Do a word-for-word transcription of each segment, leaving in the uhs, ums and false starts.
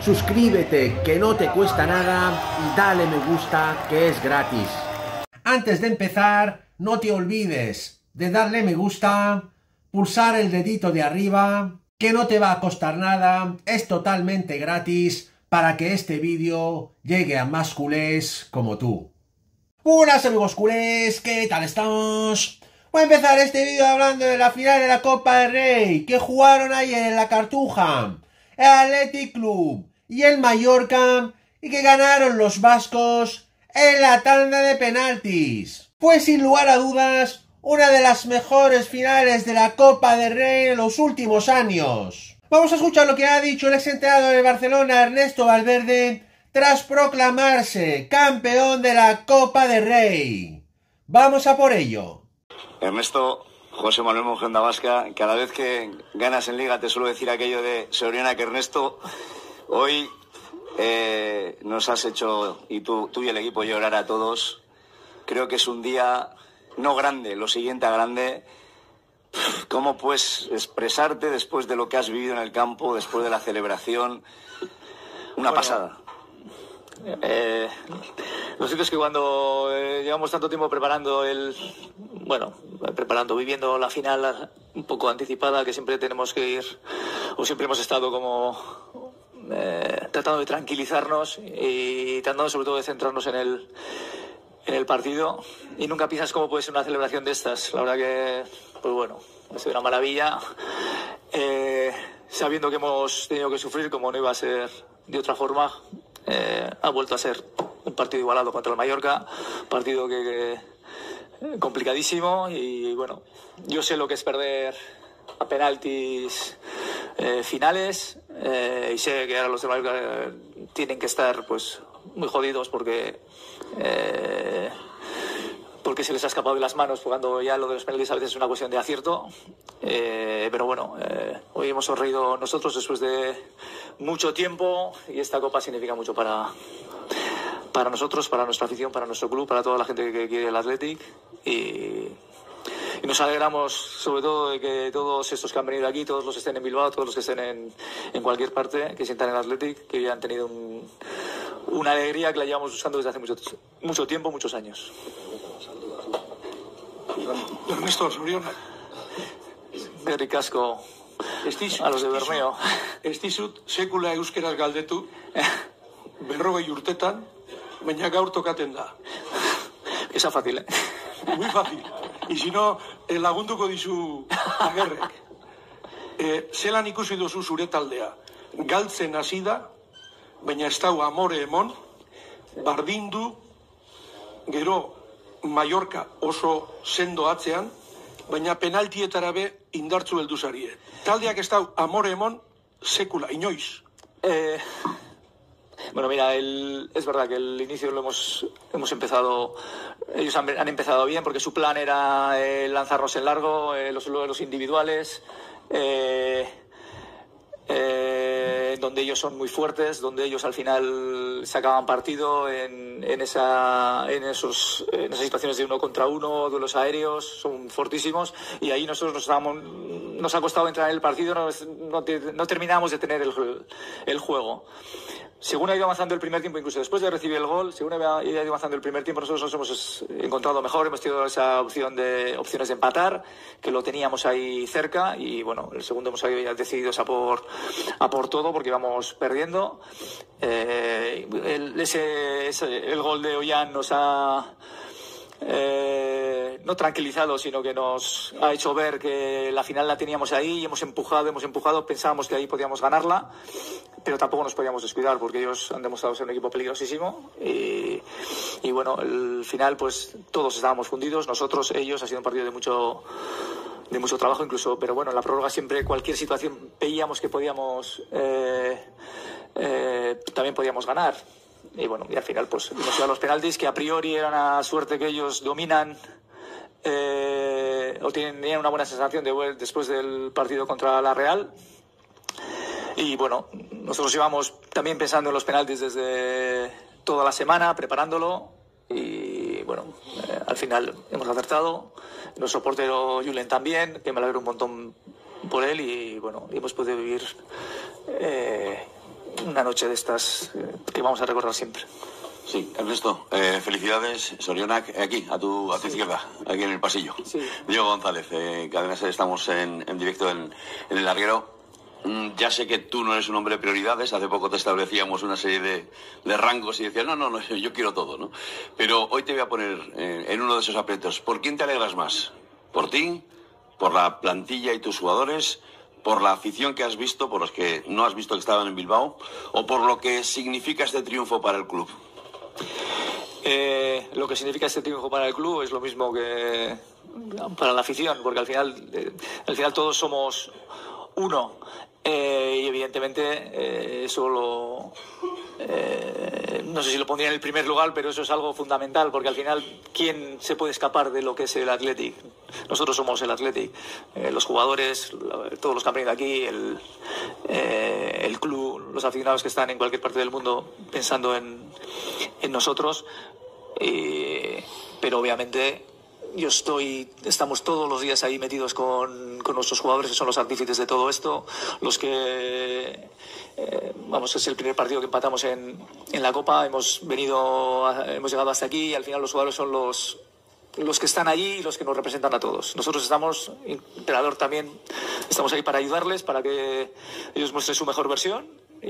suscríbete, que no te cuesta nada, y dale me gusta, que es gratis. Antes de empezar, no te olvides de darle me gusta, pulsar el dedito de arriba, que no te va a costar nada, es totalmente gratis para que este vídeo llegue a más culés como tú. Buenas amigos culés, ¿qué tal estamos? Voy a empezar este vídeo hablando de la final de la Copa del Rey que jugaron ayer en la Cartuja, el Athletic Club y el Mallorca, y que ganaron los vascos en la tanda de penaltis. Fue sin lugar a dudas una de las mejores finales de la Copa del Rey en los últimos años. Vamos a escuchar lo que ha dicho el exentrenador de Barcelona, Ernesto Valverde, tras proclamarse campeón de la Copa del Rey. Vamos a por ello. Ernesto, José Manuel Monjenda Vasca, cada vez que ganas en Liga te suelo decir aquello de Soriana que Ernesto, hoy eh, nos has hecho, y tú, tú y el equipo, llorar a todos. Creo que es un día no grande, lo siguiente a grande. ¿Cómo puedes expresarte después de lo que has vivido en el campo, después de la celebración? Una bueno, pasada. Eh, lo cierto es que cuando eh, llevamos tanto tiempo preparando el, bueno, preparando, viviendo la final un poco anticipada, que siempre tenemos que ir, o siempre hemos estado como eh, tratando de tranquilizarnos y tratando sobre todo de centrarnos en el, en el partido, y nunca piensas cómo puede ser una celebración de estas. La verdad que, pues bueno, ha sido una maravilla, eh, sabiendo que hemos tenido que sufrir, como no iba a ser de otra forma. Eh, ha vuelto a ser un partido igualado contra el Mallorca, partido que, que complicadísimo, y bueno, yo sé lo que es perder a penaltis eh, finales, eh, y sé que ahora los de Mallorca eh, tienen que estar pues muy jodidos porque eh, porque se les ha escapado de las manos, jugando ya lo de los penaltis a veces es una cuestión de acierto, eh, pero bueno, eh, hoy hemos sonreído nosotros después de mucho tiempo, y esta copa significa mucho para, para nosotros, para nuestra afición, para nuestro club, para toda la gente que quiere el Athletic, y, y nos alegramos sobre todo de que todos estos que han venido aquí, todos los que estén en Bilbao, todos los que estén en, en cualquier parte, que sientan el Athletic, que ya han tenido un, una alegría que la llevamos buscando desde hace mucho, mucho tiempo, muchos años. Ernesto, Soriona. Gerrik asko a los de Bermeo. Ez dizut sekula euskeraz galdetu, berrogei urtetan, baina gaur tokaten da. Esa fácil, eh? Muy fácil. Y si no, lagunduko dizu Agerrek. Eh, zelan ikusi duzu zure taldea? Galtzen hasi da, baina ez dau amore emon, bardindu, gero Mallorca oso sendo atzean, baina penaltietara be indartzu heldu zarie. Taldeak ez dau amore emon sekula, inoiz. Eh, bueno, mira, el, es verdad que el inicio lo hemos, hemos empezado, ellos han, han empezado bien porque su plan era eh, lanzarnos en largo, eh, los, los individuales, eh, eh, donde ellos son muy fuertes, donde ellos al final sacaban partido en, en, esa, en, esos, en esas situaciones de uno contra uno, duelos aéreos, son fortísimos, y ahí nosotros nos, estábamos, nos ha costado entrar en el partido, no, no, no terminamos de tener el, el juego. Según ha ido avanzando el primer tiempo, incluso después de recibir el gol, según ha ido avanzando el primer tiempo, nosotros nos hemos encontrado mejor, hemos tenido esa opción de opciones de empatar, que lo teníamos ahí cerca, y bueno, el segundo hemos decidido a por, a por todo porque íbamos perdiendo. Eh, el, ese, ese, el gol de Ollán nos ha eh, no tranquilizado, sino que nos ha hecho ver que la final la teníamos ahí, y hemos empujado, hemos empujado, pensábamos que ahí podíamos ganarla, pero tampoco nos podíamos descuidar porque ellos han demostrado ser un equipo peligrosísimo, y, y bueno, el final pues todos estábamos fundidos, nosotros, ellos, ha sido un partido de mucho de mucho trabajo incluso, pero bueno, en la prórroga siempre cualquier situación veíamos que podíamos eh, eh, también podíamos ganar, y bueno, y al final pues hemos ido a los penaltis, que a priori era una suerte que ellos dominan, eh, o tienen, tenían una buena sensación de, después del partido contra la Real. Y bueno, nosotros íbamos también pensando en los penaltis desde toda la semana, preparándolo, y bueno, eh, al final hemos acertado. Nuestro portero Julen también, que me alegro un montón por él, y bueno, hemos podido vivir eh, una noche de estas eh, que vamos a recordar siempre. Sí, Ernesto, eh, felicidades, Sorionak, aquí, a tu, a tu sí. izquierda, aquí en el pasillo. Sí. Diego González, eh, Cadena Ser, estamos en, en directo en, en el larguero. Mm, ya sé que tú no eres un hombre de prioridades, hace poco te establecíamos una serie de, de rangos y decías, no, no, no, yo quiero todo, ¿no? Pero hoy te voy a poner eh, en uno de esos aprietos. ¿Por quién te alegras más? ¿Por ti? ¿Por la plantilla y tus jugadores? ¿Por la afición que has visto, por los que no has visto que estaban en Bilbao? ¿O por lo que significa este triunfo para el club? Eh, lo que significa este triunfo para el club es lo mismo que para la afición, porque al final, eh, al final todos somos uno, eh, y evidentemente eh, eso lo, eh, no sé si lo pondría en el primer lugar, pero eso es algo fundamental, porque al final ¿quién se puede escapar de lo que es el Athletic? Nosotros somos el Athletic, eh, los jugadores, todos los que han venido aquí, el, eh, el club, los aficionados que están en cualquier parte del mundo pensando en, en nosotros, eh, pero obviamente yo estoy, estamos todos los días ahí metidos con, con nuestros jugadores, que son los artífices de todo esto, los que, eh, vamos, es el primer partido que empatamos en, en la Copa, hemos venido, hemos llegado hasta aquí y al final los jugadores son los los que están allí y los que nos representan a todos. Nosotros estamos, Emperador también, estamos ahí para ayudarles, para que ellos muestren su mejor versión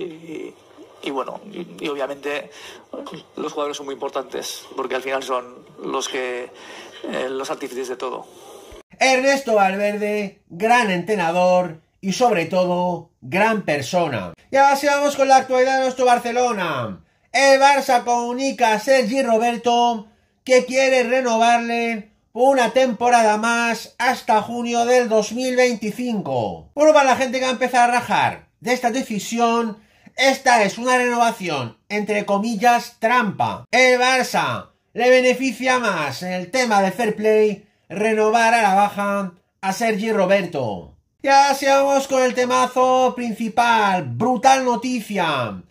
y, y bueno, y, y obviamente los jugadores son muy importantes porque al final son los que eh, los artífices de todo. Ernesto Valverde, gran entrenador y sobre todo gran persona. Y ahora sí vamos con la actualidad de nuestro Barcelona. El Barça comunica a Sergi Roberto que quiere renovarle por una temporada más hasta junio del dos mil veinticinco. Bueno, para la gente que va a empezar a rajar de esta decisión, esta es una renovación, entre comillas, trampa. El Barça le beneficia más en el tema de fair play renovar a la baja a Sergi Roberto. Y así vamos con el temazo principal, brutal noticia.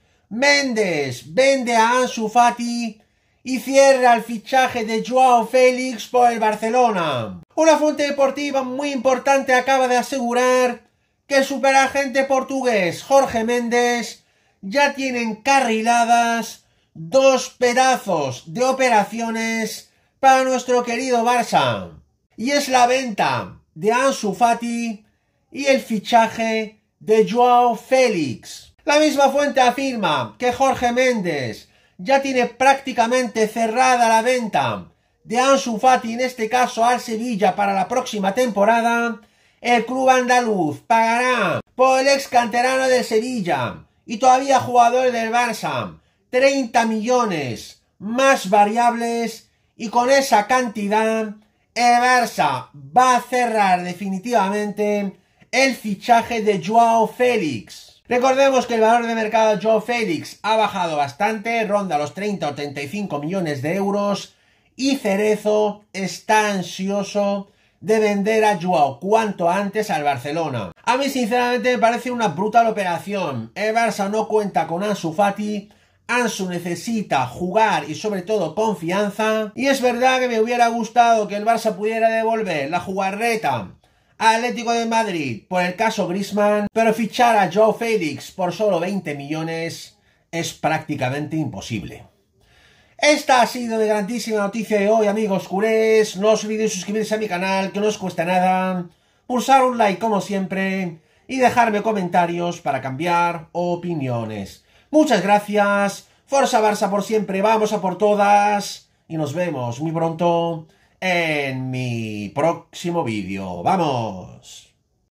Mendes vende a Ansu Fati y cierra el fichaje de Joao Félix por el Barcelona. Una fuente deportiva muy importante acaba de asegurar que el superagente portugués Jorge Mendes ya tiene encarriladas dos pedazos de operaciones para nuestro querido Barça. Y es la venta de Ansu Fati y el fichaje de Joao Félix. La misma fuente afirma que Jorge Mendes ya tiene prácticamente cerrada la venta de Ansu Fati, en este caso al Sevilla, para la próxima temporada. El club andaluz pagará por el ex canterano del Sevilla y todavía jugador del Barça treinta millones más variables, y con esa cantidad el Barça va a cerrar definitivamente el fichaje de Joao Félix. Recordemos que el valor de mercado de Joao Félix ha bajado bastante, ronda los treinta o treinta y cinco millones de euros, y Cerezo está ansioso de vender a Joao cuanto antes al Barcelona. A mí sinceramente me parece una brutal operación. El Barça no cuenta con Ansu Fati, Ansu necesita jugar y sobre todo confianza, y es verdad que me hubiera gustado que el Barça pudiera devolver la jugarreta Atlético de Madrid por el caso Griezmann, pero fichar a Joao Félix por solo veinte millones es prácticamente imposible. Esta ha sido de grandísima noticia de hoy, amigos culés. No os olvidéis suscribirse a mi canal, que no os cuesta nada, pulsar un like como siempre y dejarme comentarios para cambiar opiniones. Muchas gracias, Forza Barça por siempre, vamos a por todas y nos vemos muy pronto en mi próximo vídeo. ¡Vamos!